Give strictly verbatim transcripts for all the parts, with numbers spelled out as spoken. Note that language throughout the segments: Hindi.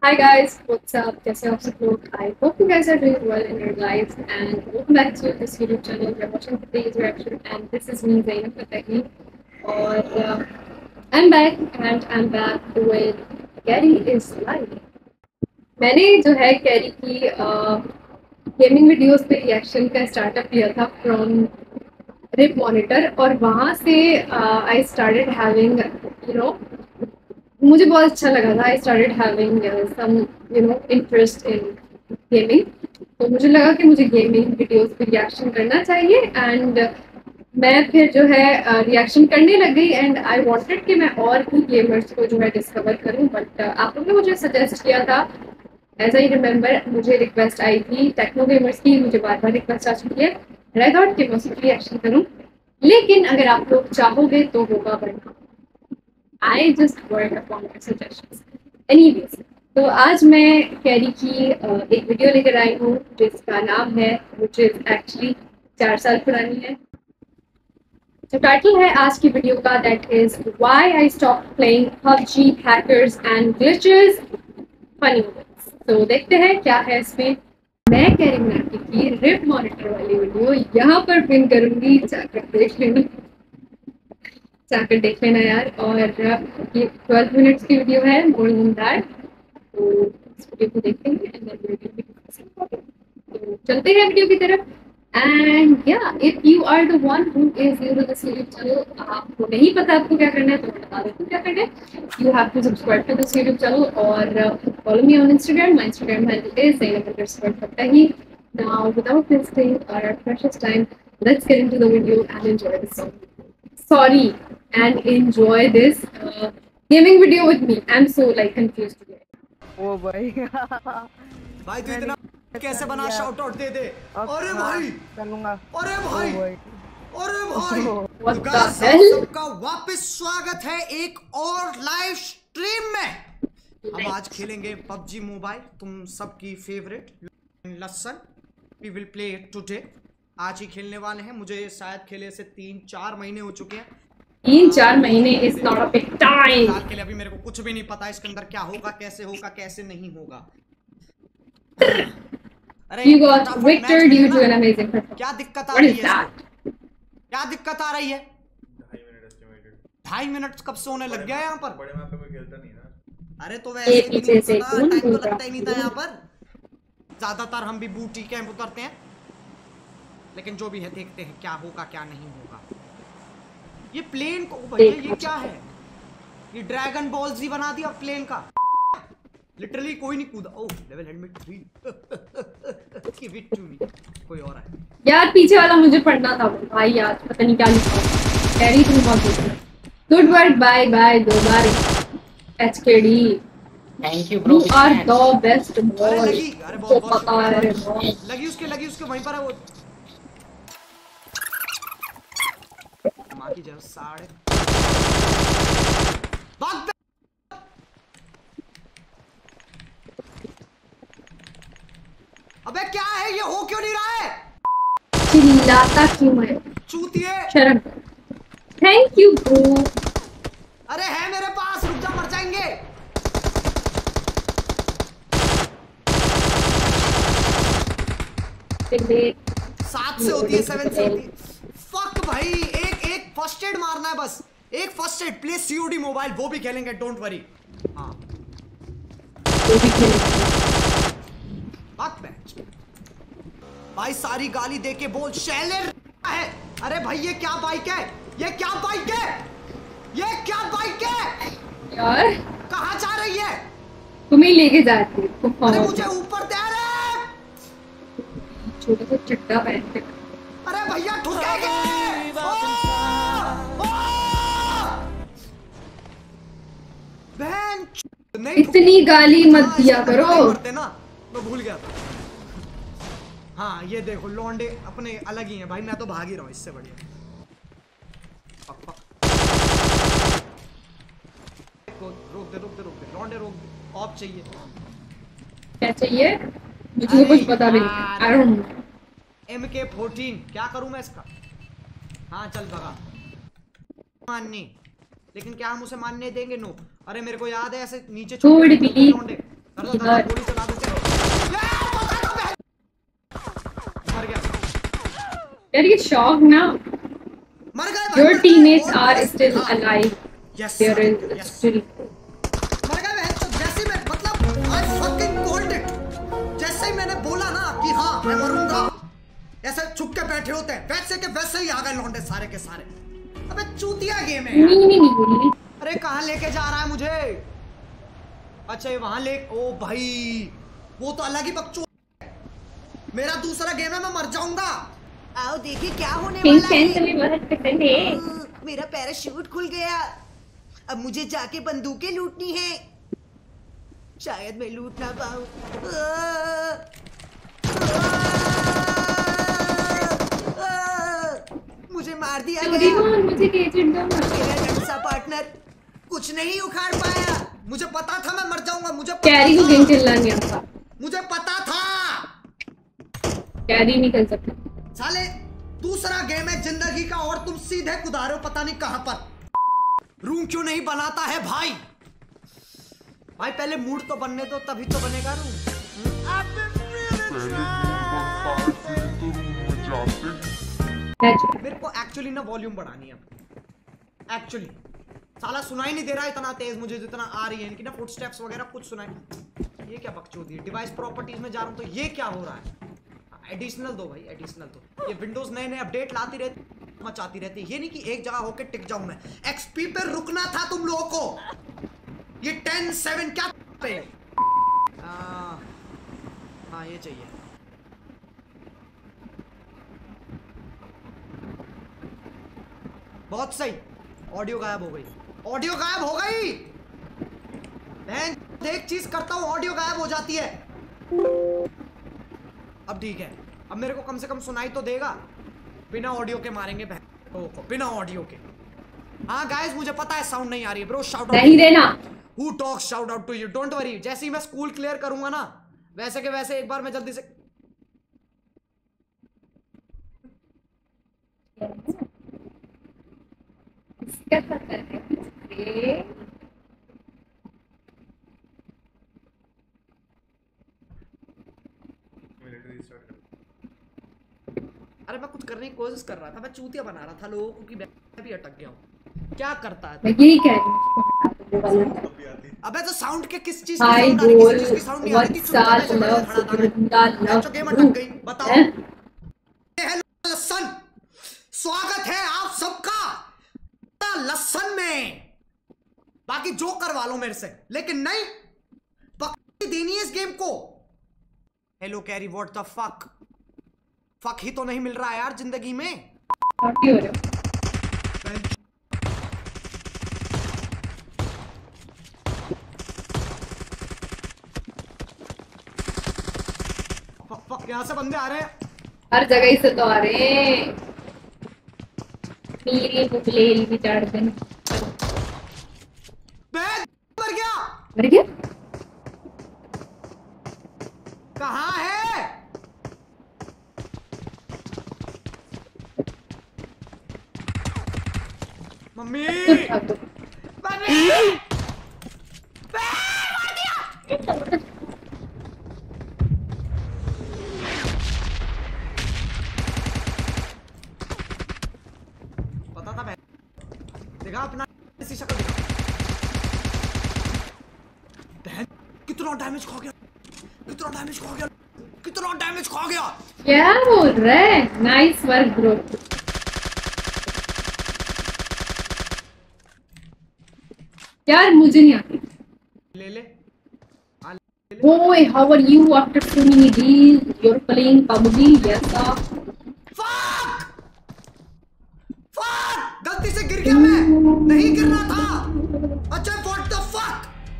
Hi guys, what's up? कैसे हो आप सब लोग? I hope you guys are doing well in your lives and welcome back to this YouTube channel. You're watching today's reaction and this is me Zainab Fateh और uh, I'm back and I'm back with Carrie is live. मैंने जो है कैरी की गेमिंग वीडियोस पे रिएक्शन का स्टार्टअप लिया था फ्रॉम रिप मॉनिटर और वहाँ से I started having you know मुझे बहुत अच्छा लगा था। I started having some you know interest in gaming, तो मुझे लगा कि मुझे गेमिंग वीडियोस पे रिएक्शन करना चाहिए एंड मैं फिर जो है रिएक्शन uh, करने लग गई एंड आई वांटेड कि मैं और भी गेमर्स को जो है डिस्कवर करूं, बट uh, आप लोगों ने मुझे सजेस्ट किया था। एज आई रिमेंबर मुझे रिक्वेस्ट आई थी टेक्नो गेमर्स की, मुझे बार बार रिक्वेस्ट आ चुकी है एंड आई थॉट कि मैं उसकी रिएक्शन करूं, लेकिन अगर आप लोग चाहोगे तो होगा, वरना I just work upon your suggestions. Anyways, तो आज मैं कैरी की एक वीडियो लेकर आई हूँ जिसका नाम है, which is actually चार साल पुरानी है। जो टाइटल है आज की वीडियो का, that is why I stopped playing P U B G, hackers and glitches, funny moments. तो देखते हैं क्या है इसमें। मैं कैरी मनाटी की रिप मॉनिटर वाली वीडियो यहाँ पर पिन करूंगी, जाकर देख लेना जाकर देख लेना यार। और ये ट्वेल्व मिनट्स की वीडियो है, मोर देन दैट, तो इस वीडियो को देखेंगे and then we will be discussing about it. तो चलते हैं वीडियो की तरफ। एंड या if you are the one who is new to this YouTube channel, आपको नहीं पता आपको क्या करना है तो मैं बता देती हूँ क्या करना है। You have to subscribe to this YouTube channel और follow me on Instagram. My Instagram handle is Zainab underscore Fattahi. Now without wasting our precious time, let's get into the video and enjoy this song. Sorry, and enjoy this uh, gaming video with me. I'm so like confused today. ओ भाई भाई तू इतना कैसे बना, शाउट आउट दे दे। अरे भाई करूंगा। अरे भाई अरे भाई What the hell? सबका वापस स्वागत है एक और लाइव स्ट्रीम में। हम आज खेलेंगे पबजी मोबाइल, तुम सबकी favourite lesson. We will play it today. आज ही खेलने वाले हैं। मुझे शायद खेले से तीन चार महीने हो चुके हैं। तीन चार महीने is not a big time. फिलहाल के लिए अभी मेरे को कुछ भी नहीं पता इसके अंदर क्या होगा, कैसे होगा, कैसे नहीं होगा। अरे you got Victor due to an amazing performance. क्या दिक्कत आ रही है? क्या दिक्कत आ रही है? ढाई मिनट कब से होने लग गया यहाँ पर? बड़े मैप पे कोई खेलता नहीं ना। अरे तो वैसे पीछे से टाइम तो लगता ही नहीं था यहाँ पर। ज्यादातर हम भी बूटी कैंप उतरते हैं, लेकिन जो भी है देखते हैं क्या होगा क्या नहीं होगा। ये प्लेन को भैया ये क्या है? ये ड्रैगन बॉल जी बना दिया प्लेन का। लिटरली कोई नहीं कूदा। Oh level helmet three. Give it to me. कोई और है यार, पीछे वाला मुझे पढ़ना था भाई यार, पता नहीं क्या लिखा। कैरी तुम बहुत गुड वर्क, बाय बाय दो बार HKD. Thank you bro. You are the best boy. लगी, अरे बहुत बहुत लगी उसके लगी उसके वहीं पर है वो। मां की जब साढ़े भाग। अबे क्या है ये, हो क्यों नहीं रहा है? चिल्लाता क्यों है चूतिए? शर्म। Thank you bro. अरे है मेरे पास, रुक जा, मर जाएंगे। सात से होती है, सेवन से होती है। फक भाई, एक एक फर्स्ट एड मारना है बस, एक first aid. Play COD mobile, वो भी खेलेंगे, डोंट वरी। हाँ वो भी खेलेंगे भाई। सारी गाली दे के बोल शैलर है। अरे भाई ये क्या बाइक है? ये क्या बाइक है? ये क्या बाइक है यार? कहाँ जा रही है? तुम्हें लेके जाती है। अरे मुझे ऊपर दे रहे। छोटा सा चट्टा पहन के। अरे भैया ठुकेंगे। इतनी गाली मत दिया करो ना, मैं भूल गया था। हाँ ये देखो लौंडे अपने अलग ही हैं भाई। मैं तो भाग ही रहा हूँ इससे बढ़िया। पक पक। रोक दे रोक दे रोक दे लौंडे, रोक दे। ऑफ चाहिए। क्या चाहिए? मुझे कुछ पता भी नहीं। I don't know. M K fourteen क्या करूं मैं इसका? हाँ चल भगा। मानने, लेकिन क्या हम उसे मानने देंगे? नो। अरे मेरे को याद है ऐसे नीचे छोटे इधर गोली चला देते हैं। मर गया यार ये शॉक ना मर गए भाई, your मर गए। teammates और are बस- still हाँ, alive yes, there is yes। still मर गए बहन चोद, जैसे ही मैं मतलब I fucking called it। जैसे ही मैंने बोला ना कि हाँ मैं मरूंगा, ऐसे छुप के बैठे होते हैं, वैसे के वैसे ही आ गए लौंडे सारे के सारे। अबे चूतिया गेम है यार। नहीं नहीं नहीं नहीं अरे कहाँ लेके जा रहा है मुझे? अच्छा ये वहां ले, ओ भाई वो तो अलग ही बकचोद है। मेरा दूसरा गेम है, मैं मर जाऊंगा। आओ देखिए क्या होने पिंक वाला है। पेन तुम्हें बहुत पसंद है। मेरा पैराशूट खुल गया। अब मुझे जाके बंदूकें लूटनी है। शायद मैं लूट ना पाऊं। मुझे मार दिया चोरी गया। कौन मुझे एजेंट दो मत। मेरा नक्शा पार्टनर कुछ नहीं उखाड़ पाया। मुझे पता था मैं मर जाऊंगा। मुझे पता कैरी को था। गेम चलना नहीं आता। मुझे पता था। कैरी नहीं कर सकता। साले दूसरा गेम है जिंदगी का और तुम सीधे कुदा रहे हो पता नहीं कहां पर। रूम क्यों नहीं बनाता है भाई? भाई पहले मूड तो बनने दो तभी तो बनेगा रूम। मेरे को एक्चुअली ना वॉल्यूम बढ़ानी है एक्चुअली। साला सुनाई नहीं दे रहा इतना तेज मुझे जितना आ रही है इनकी ना फुटस्टेप्स वगैरह कुछ सुनाई। ये क्या बकचोदी है? डिवाइस प्रॉपर्टीज में जा रहा हूं तो ये क्या हो रहा है? एडिशनल दो भाई, एडिशनल दो। ये विंडोज नए नए अपडेट लाती रहती मचाती रहती। ये नहीं कि एक जगह होके टिक जाऊं मैं। एक्सपी पे रुकना था तुम लोगों को। ये टेन सेवन क्या पे? हाँ हाँ ये चाहिए। बहुत सही। ऑडियो गायब हो गई। ऑडियो गायब हो गई। बहन एक चीज करता हूं ऑडियो गायब हो जाती है। अब ठीक है। अब मेरे को कम से कम सुनाई तो देगा। बिना ऑडियो के मारेंगे बहन को, बिना ऑडियो के। हाँ गाइस मुझे पता है साउंड नहीं आ रही है ब्रो। शाउट आउट नहीं देना। Who talks shout out to you. Don't worry. जैसे ही मैं स्कूल क्लियर करूंगा ना वैसे के वैसे एक बार मैं जल्दी से क्या पता है? अरे मैं कुछ करने की कोशिश कर रहा था। मैं चूतिया बना रहा था लोगों को कि मैं भी अटक गया हूँ। क्या करता है? मैं यही कह रही हूँ उसको हटा दो वो वाला। अबे तो साउंड के किस चीज की हाय साउंड आ रही? बोल किस चीज की साउंड नहीं आ रही थी? What's up love Sugandha love जो गेम अटक गई बताओ। हेलो लसन, स्वागत है आप सबका लसन में। बाकी जो करवा लो मेरे से, लेकिन नहीं पक्की देनी है इस गेम को। Hello Carry what the fuck? Fuck ही तो नहीं मिल रहा है यार जिंदगी में। नॉटी हो रहे हो। फक फक यहाँ से बंदे आ रहे हैं। हर जगह से तो आ रहे हैं। मेरी बुबलेल भी चढ़ गई। मर गया। मर गया? कहाँ है? मम्मी मम्मी मार दिया। पता था मैं। देखा अपना इसी शक्ल दिखा। बहन कितना डैमेज खा गया, कितना डैमेज खा गया, कितना डैमेज खा गया। क्या बोल रहा है? Nice work bro. यार मुझे नहीं आती। ले ले। Boy, how are you after so many days? You're playing P U B G? Yes, sir. Fuck! Fuck! गलती से गिर गया मैं, नहीं गिरना था। अच्छा what the fuck?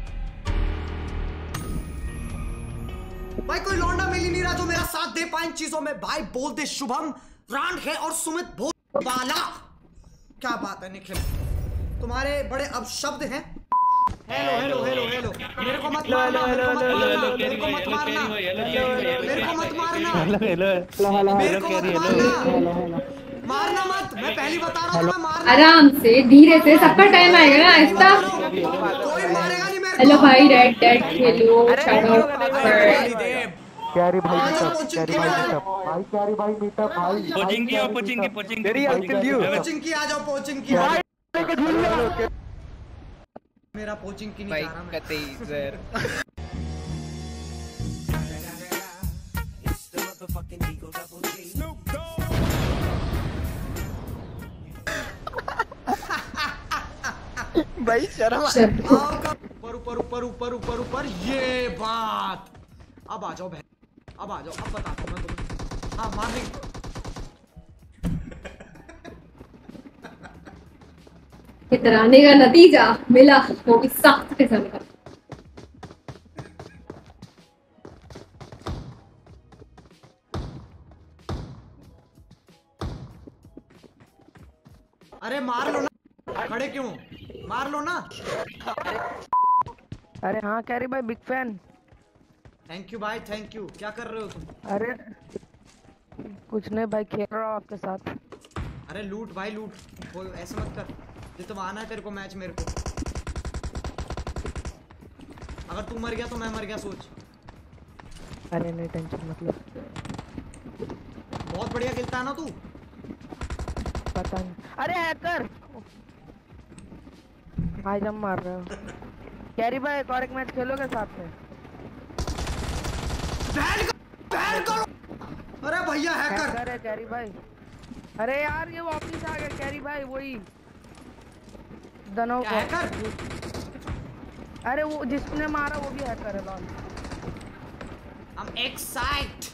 भाई कोई लौंडा मिल ही नहीं रहा जो मेरा साथ दे पाए इन चीजों में। भाई बोल दे शुभम रांड है और सुमित भोज बाला। क्या बात है निखिल, तुम्हारे बड़े अपशब्द हैं। हेलो हेलो हेलो हेलो मेरे को मत मारना, मेरे को मत मारना, मेरे को मत मारना, मेरे को मत मारना, मेरे को मत मारना, मारना मत। मैं पहली बता रहा हूँ मैं मारना। आराम से धीरे से, सबका टाइम आएगा ना। ऐसा कोई मारेगा नहीं मेरे को। हेलो भाई, रेड डेड खेलो, शैडो कैरी भाई मीटअप, कैरी भाई मीटअप, भाई कैरी भाई मीटअप, भाई कोचिंग की और कोचिंग की कोचिंग की कोचिंग की आ जाओ, कोचिंग की आ जाओ। मेरा कोचिंग की नहीं जा रहा मैं। भाई शर्म ऊपर ऊपर ऊपर ऊपर ऊपर ऊपर ये बात। अब आ जाओ बहन, अब आ जाओ, अब बताता हूँ मैं तुम्हें। हाँ मारने इतराने का नतीजा मिला वो भी सख्त किस्म का। अरे मार लो ना, खड़े क्यों, मार लो ना। अरे हाँ कैरी भाई बिग फैन। थैंक यू भाई, थैंक यू। क्या कर रहे हो तुम? अरे कुछ नहीं भाई, खेल रहा हूँ आपके साथ। अरे लूट भाई लूट, कोई ऐसे मत कर। जितवाना है तेरे को मैच मेरे को। अगर तू मर गया तो मैं मर गया, सोच। अरे नहीं टेंशन मतलब। बहुत बढ़िया खेलता है ना तू। पता नहीं। अरे हैकर आज हम मार रहे हो। कैरी भाई एक और एक मैच खेलोगे साथ में? बैन बैन करो। अरे भैया हैकर हैकर है कैरी भाई। अरे यार ये वापस आ गया कैरी भाई, वही दनों को। हैकर? अरे वो जिसने मारा वो भी हैकर है। Lol I'm excited।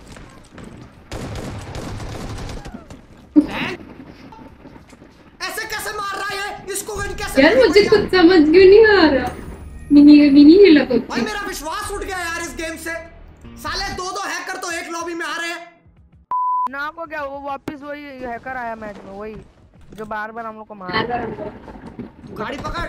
ऐसे कैसे मार रहा है? इसको गन कैसे? यार मुझे कुछ समझ क्यों नहीं आ रहा। मिनी मिनी नहीं लगा भाई मेरा विश्वास उठ गया यार इस गेम से। साले दो दो हैकर तो एक लॉबी में आ रहे हैं ना। को क्या वो वापस वही हैकर आया मैच में, वही जो बार बार हम लोग को मार रहा है। तू गाड़ी पकड़।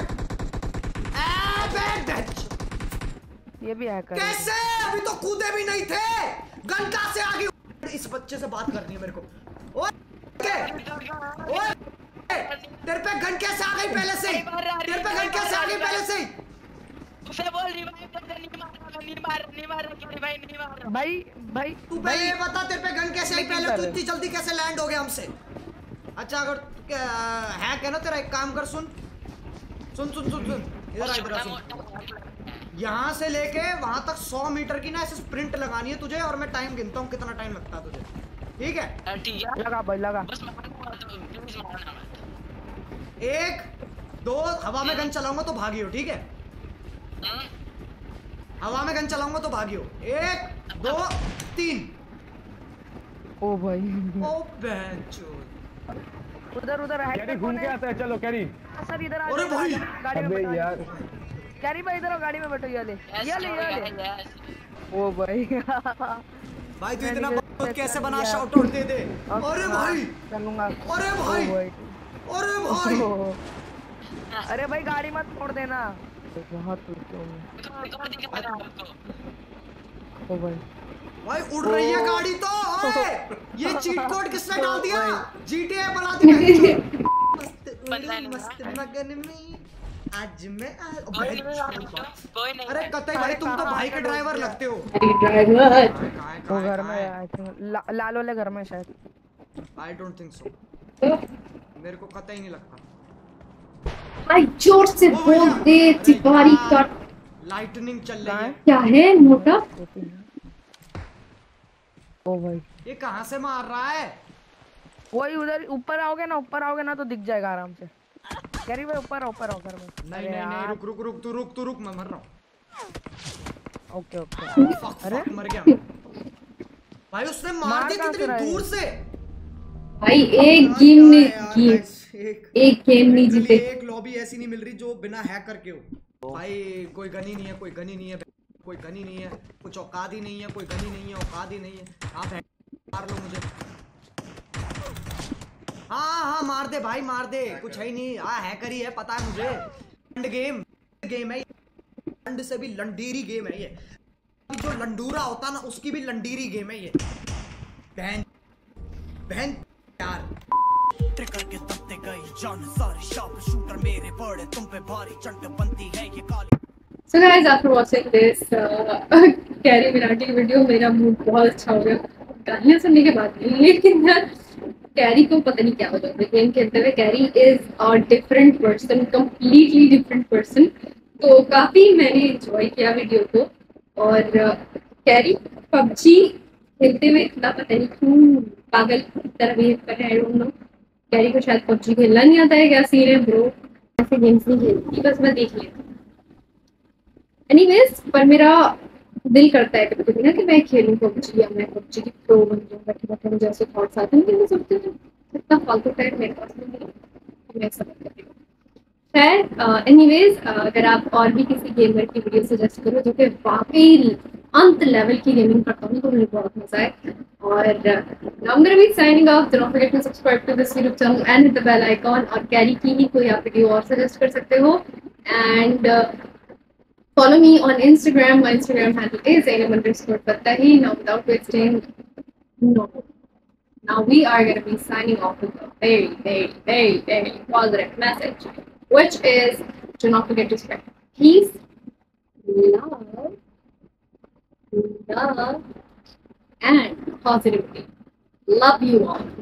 ये भी हैकर कैसे? अभी तो कूदे भी नहीं थे, गन कहां से आ गई? इस बच्चे से बात करनी है मेरे को। ओए ओए तेरे पे गन कैसे आ गई पहले से? तेरे पे गन कैसे आ गई पहले से? उसे बोल रिवाइव कर दे। नहीं मार नहीं मार नहीं मार कैरी भाई, नहीं मार भाई। भाई तू पहले ये बता तेरे पे गन कैसे आई पहले? तू इतनी जल्दी कैसे लैंड हो गया हमसे? अच्छा अगर हैक है ना तेरा, एक काम कर, सुन सुन सुन सुन सुन इधर आ, इधर आ सुन। यहाँ से लेके वहां तक सौ मीटर की ना ऐसे स्प्रिंट लगानी है तुझे, और मैं टाइम गिनता हूँ कितना टाइम लगता है तुझे, ठीक है? ठीक है लगा भाई लगा। बस प्लीज मारना। एक दो, हवा में गन चलाऊंगा तो भागियो, ठीक है? हवा में गन चलाऊंगा तो भागियो। एक दो तीन। ओ भाई ओ बेंचो। उधर उधर हैकर घूम के आता है। चलो कैरी सर इधर आ। अरे भाई गाड़ी में बैठो यार। कैरी भाई इधर आओ, गाड़ी में बैठो। ये ले ये ले ये ले। ओ भाई भाई तू इतना कैसे बना? शाउट आउट दे दे। अरे भाई चलूंगा। अरे भाई अरे भाई अरे भाई गाड़ी मत छोड़ देना। बहुत ओ भाई भाई उड़ रही है गाड़ी तो। ओए ये चीट कोड किसने डाल दिया? जीटीए बना दी। मस्त मस्त मगन में आज मैं भाई। अरे कतई भाई तुम तो भाई के ड्राइवर लगते हो। ड्राइवर वो घर में आई थिंक लाल वाले घर में शायद। आई डोंट थिंक सो, मेरे को कतई नहीं लगता। भाई जोर से बोल दे चिपारी का। लाइटनिंग चल रही है। क्या है मोटा? ओ भाई ये कहां से मार रहा है? वही उधर ऊपर आओगे ना, ऊपर आओगे ना तो दिख जाएगा आराम से। कैरी भाई ऊपर ऊपर आओ घर में। नहीं नहीं नहीं रुक रुक रुक तू रुक तू रुक, मैं मर रहा हूं। Okay okay. अरे मर गया भाई। उसने मार दी कितनी दूर से। भाई एक गेम में एक गेम नहीं जीते। एक लॉबी ऐसी नहीं मिल रही जो बिना हैक करके हो। भाई कोई गनी नहीं है, कोई गनी नहीं है, कोई गनी नहीं है, कुछ औकात ही नहीं है, कोई गनी नहीं है, औकात ही नहीं है। आप मार लो मुझे। हाँ हाँ मार दे भाई मार दे, कुछ है ही नहीं। हाँ हैकर ही है पता है मुझे। लंड गेम गेम है, लंड से भी लंडीरी गेम है ये। जो लंडूरा होता ना उसकी भी लंडीरी गेम है ये। बहन बहन यार ट्रिगर के दबते गई जान सारी शार्प शूटर मेरे बड़े तुम पे भारी चंट बनती है ये काली। So guys, after watching this uh, Carry Minati video, मेरा मूड बहुत अच्छा हो गया गालियाँ सुनने के बाद नहीं, लेकिन कैरी को पता नहीं क्या हो जाता है गेम खेलते हुए. Carry is a different person, completely different person. तो काफ़ी मैंने इंजॉय किया वीडियो को. और कैरी पबजी खेलते हुए इतना पता नहीं क्यों पागल की तरह बिहेव कर रहे हैं. आई डोंट नो, कैरी को शायद पबजी खेलना नहीं आता है, क्या सीन है ब्रो. ऐसे गेम्स नहीं खेलती, बस मैं देख लेती हूँ. एनीवेज, पर मेरा दिल करता है कभी कभी ना कि मैं खेलूं पबजी, या मैं पबजी की प्रो बन जाऊँ. बैठे बैठे मुझे ऐसे थॉट्स आते हैं, लेकिन मैं सोचती हूँ इतना फालतू टाइम मेरे पास नहीं है, मैं ऐसा नहीं करती हूँ. खैर, एनीवेज, अगर आप और भी किसी गेमर की वीडियो सजेस्ट करो जो कि वाकई अंत लेवल की गेमिंग करता हूँ, तो मुझे बहुत मजा आए. और now I'm gonna be signing off. Do not forget to subscribe to this YouTube channel and hit the bell icon. और कैरी की ही कोई आप वीडियो और सजेस्ट कर सकते हो. And follow me on Instagram. My Instagram handle is Zainab underscore Fattahi. Now, without wasting, no. Now we are going to be signing off with a very, very, very, very positive message, which is do not forget to spread peace, love, love, and positivity. Love you all.